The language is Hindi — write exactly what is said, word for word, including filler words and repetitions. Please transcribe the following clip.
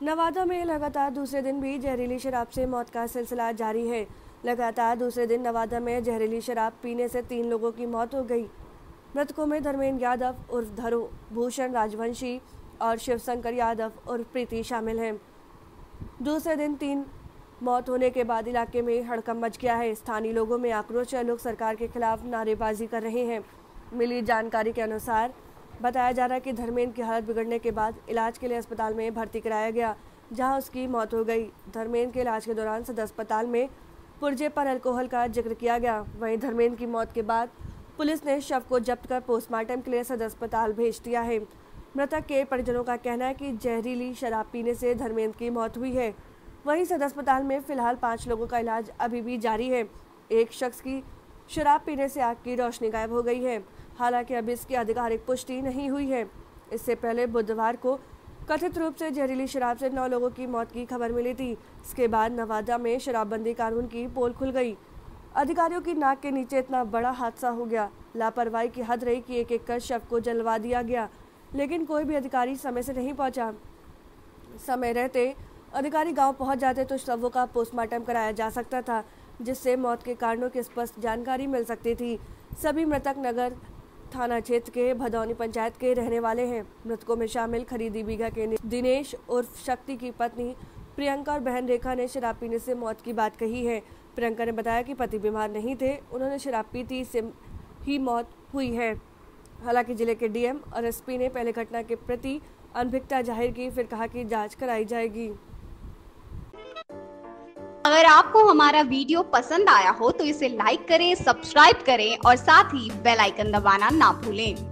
नवादा में लगातार दूसरे दिन भी जहरीली शराब से मौत का सिलसिला जारी है। लगातार दूसरे दिन नवादा में जहरीली शराब पीने से तीन लोगों की मौत हो गई। मृतकों में धर्मेंद्र यादव उर्फ धरो, भूषण राजवंशी और शिवशंकर यादव उर्फ प्रीति शामिल हैं। दूसरे दिन तीन मौत होने के बाद इलाके में हड़कंप मच गया है। स्थानीय लोगों में आक्रोश है, लोग सरकार के खिलाफ नारेबाजी कर रहे हैं। मिली जानकारी के अनुसार बताया जा रहा है कि धर्मेंद्र की हालत बिगड़ने के बाद इलाज के लिए अस्पताल में भर्ती कराया गया, जहां उसकी मौत हो गई। धर्मेंद्र के इलाज के दौरान सदर अस्पताल में पुर्जे पर अल्कोहल का जिक्र किया गया। वहीं धर्मेंद्र की मौत के बाद पुलिस ने शव को जब्त कर पोस्टमार्टम के लिए सदर अस्पताल भेज दिया है। मृतक के परिजनों का कहना है कि जहरीली शराब पीने से धर्मेंद्र की मौत हुई है। वहीं सदर अस्पताल में फिलहाल पाँच लोगों का इलाज अभी भी जारी है। एक शख्स की शराब पीने से आंख की रोशनी गायब हो गई है। हालांकि अभी इसकी आधिकारिक पुष्टि नहीं हुई है। इससे पहले बुधवार को कथित रूप से जहरीली शराब से नौ लोगों की मौत की खबर मिली थी। इसके बाद नवादा में शराबबंदी कानून की पोल खुल गई। अधिकारियों की नाक के नीचे इतना बड़ा हादसा हो गया। लापरवाही की हद रही कि एक एक कर शव को जलवा दिया गया, लेकिन कोई भी अधिकारी समय से नहीं पहुंचा। समय रहते अधिकारी गांव पहुंच जाते तो शवों का पोस्टमार्टम कराया जा सकता था, जिससे मौत के कारणों की स्पष्ट जानकारी मिल सकती थी। सभी मृतक नगर थाना क्षेत्र के भदौनी पंचायत के रहने वाले हैं। मृतकों में शामिल खरीदी बीघा के दिनेश उर्फ शक्ति की पत्नी प्रियंका और बहन रेखा ने शराब पीने से मौत की बात कही है। प्रियंका ने बताया कि पति बीमार नहीं थे, उन्होंने शराब पी थी, इससे ही मौत हुई है। हालांकि जिले के डीएम और एसपी ने पहले घटना के प्रति अनभिज्ञता जाहिर की, फिर कहा कि जांच कराई जाएगी। अगर आपको हमारा वीडियो पसंद आया हो तो इसे लाइक करें, सब्सक्राइब करें और साथ ही बेल आइकन दबाना ना भूलें।